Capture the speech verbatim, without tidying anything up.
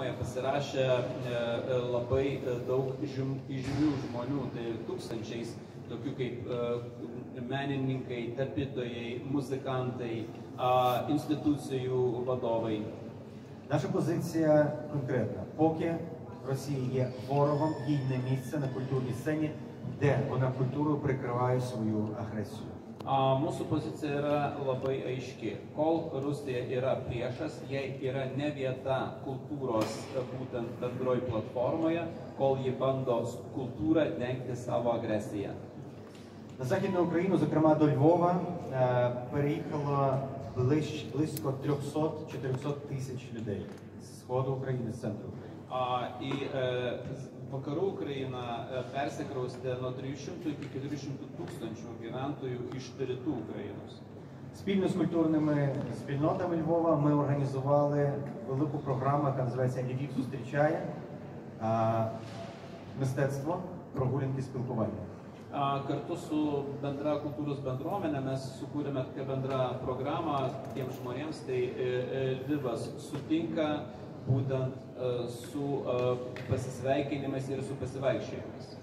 programoje pasirašė labai daug įžymių žmonių, tai tūkstančiais, tokių kaip menininkai, tapytojai, muzikantai, інституцію vadovai. Наша позиція конкретна. Поки Росія є ворогом, їй не місце на культурній сцені, де вона культурою прикриває свою агресію. A mūsų pozicija yra labai aiški. Kol Rusija yra priešas, jai yra ne vieta kultūros būtent bendroj platformoje, kol ji bando kultūrą dengti savo agresiją. На Західну Україну, зокрема до Львова, переїхало близько трьохсот-чотирьохсот тисяч людей з сходу України, з центру України. А, і е, vakarų Україна персиkraustė nuo trijų šimtų iki keturių šimtų tūkstančių gyventojų iš rytų Україnos. Спільно з культурними спільнотами Львова ми організували велику програму, яка називається «Львів зустрічає», мистецтво, прогулянки, спілкування. Kartu su bendra kultūros bendruomenė mes sukūrėme tokią bendrą programą tiems žmonėms, tai Lvivas sutinka būtent su pasisveikinimais ir su pasivaikščiojimais.